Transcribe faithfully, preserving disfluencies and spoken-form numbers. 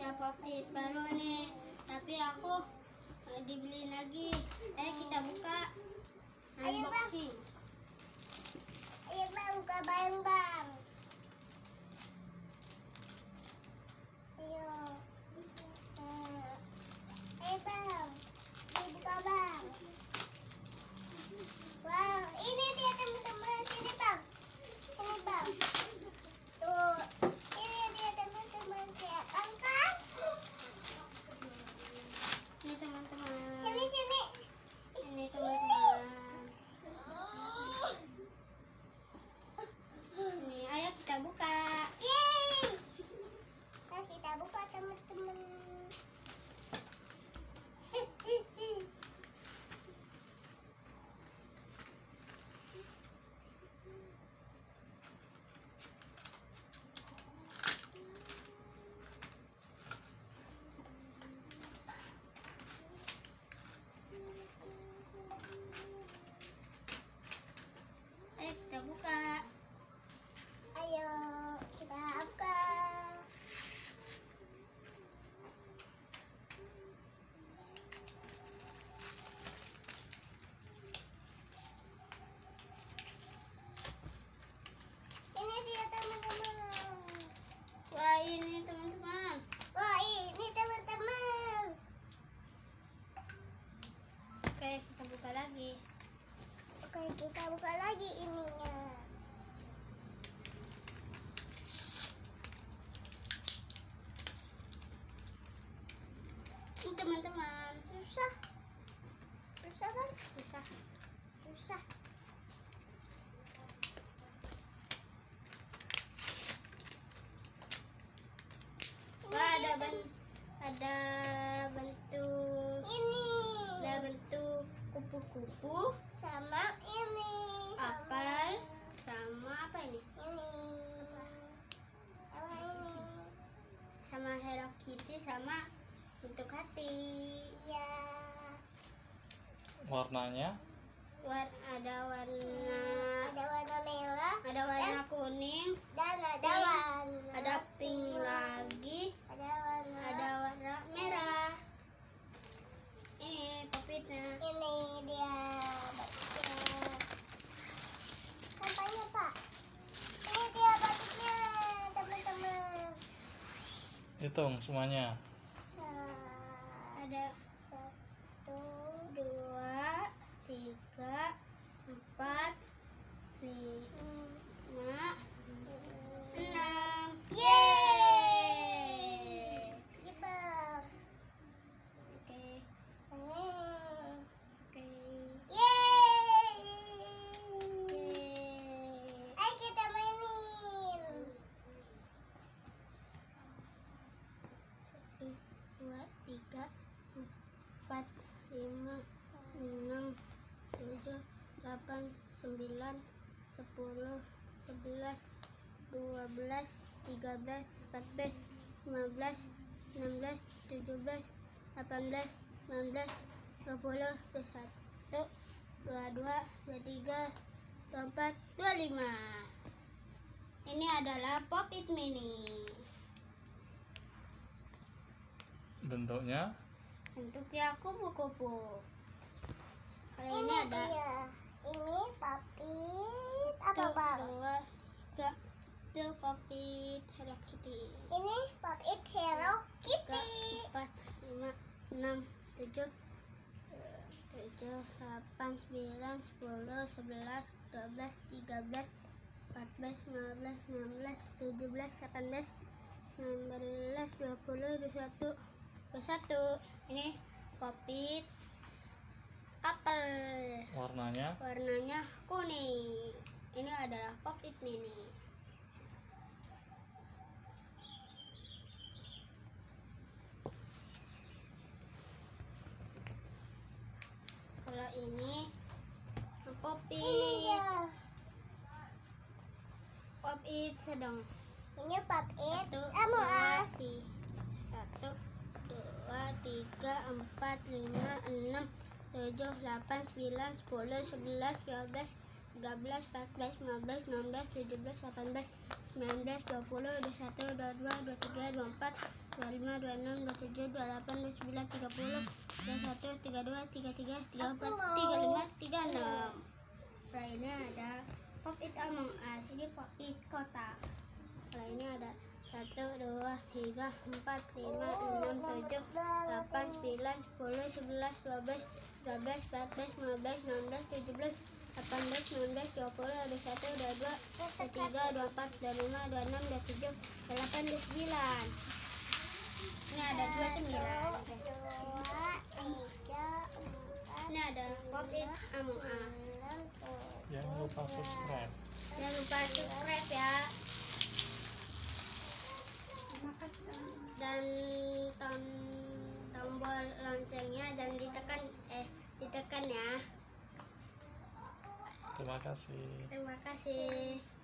punya pop-it baru nih, tapi aku uh, dibeli lagi. Eh kita buka unboxing. Ayo bang, buka bareng-bareng. Ayo. Hmm. Ayo bang, dibuka bang. Wow, ini dia teman-teman. Sini bang, sini bang. Tuh, ini dia teman-teman. Kelihatan kan? Ini teman-teman. Sini sini. Ini teman-teman. Ini ayo kita buka. Yeay. Nah, kita buka teman-teman. Ayo kita buka. Ayo kita buka. Ini dia teman-teman. Wah ini teman-teman. Wah ini teman-teman. Oke kita buka lagi. Oke kita buka lagi ininya. Ini teman-teman. Susah. Susah kan? Susah. Susah. Wah ada ben ada bentuk Ini ada bentuk kupu-kupu, sama ini. Sama apel, sama apa ini? ini. Sama ini. Sama Hello Kitty, sama bentuk hati. Ya. Warnanya War ada warna Ada warna merah ada warna kuning, dan ada pink, warna ada pink lagi, Ada warna ada warna merah. Ini popitnya. ini dia batiknya. Sampainya Pak. Ini dia batiknya teman-teman. hitung semuanya. Sa- Ada Satu, dua, tiga, empat, lima, enam. yeay. Jebak. Oke, Ini. oke. Yeay. Yeay. Ayo kita mainin. Satu, dua, tiga, empat, lima, enam, tujuh, delapan, sembilan, sepuluh, sebelas, dua belas, tiga belas, empat belas, lima belas, enam belas, tujuh belas, delapan belas, sembilan belas, dua puluh, dua puluh satu, dua puluh dua, dua puluh tiga, dua puluh empat, dua puluh lima. Ini adalah pop-it mini. Bentuknya Bentuknya kupu-kupu. Kalau ini, Ini ada dia. Ini papit apa satu, bang? dua, tiga, itu pop-it Hello Kitty. Ini papit Hello Tiga, Kitty. empat, lima, enam, tujuh, tujuh, delapan, sembilan, sepuluh, sebelas, dua belas, tiga belas, empat belas, lima belas, enam belas, tujuh belas, delapan belas, sembilan belas, dua puluh, dua puluh satu, dua puluh satu. Ini pop-it apel. warnanya Warnanya kuning. Ini adalah pop-it mini. Kalau ini Ini pop-it dia. pop-it sedang. Ini papit Satu, Among dua, Us. ti- satu, dua, tiga, empat, lima, enam, tujuh, delapan, sembilan, sepuluh, sebelas, dua belas, tiga belas, empat belas, lima belas, enam belas, tujuh belas, delapan belas, sembilan belas, dua puluh, dua puluh satu, dua puluh dua, dua puluh tiga, dua puluh empat, dua puluh lima, dua puluh enam, dua puluh tujuh, dua puluh delapan, dua puluh sembilan, tiga puluh, tiga puluh satu, tiga puluh dua, tiga puluh tiga, tiga puluh empat, tiga puluh lima, tiga puluh enam. Lainnya ada Pop It Among Us. Ini Pop It kotak. Lainnya ada satu, dua, tiga, empat, lima, enam, tujuh, delapan, sembilan, sepuluh, sebelas, dua belas, tiga belas, empat belas, lima belas, enam belas, tujuh belas, delapan belas, sembilan belas, dua puluh, dua puluh satu, dua puluh dua, dua puluh tiga, dua puluh empat, dua puluh lima, dua puluh enam, dua puluh tujuh, dua puluh delapan, dua puluh sembilan. Ini ada dua puluh sembilan. Ini ada Pop It Among Us. Jangan lupa subscribe. Jangan lupa subscribe ya. Dan tom tombol loncengnya jangan ditekan eh ditekan ya. Terima kasih. Terima kasih.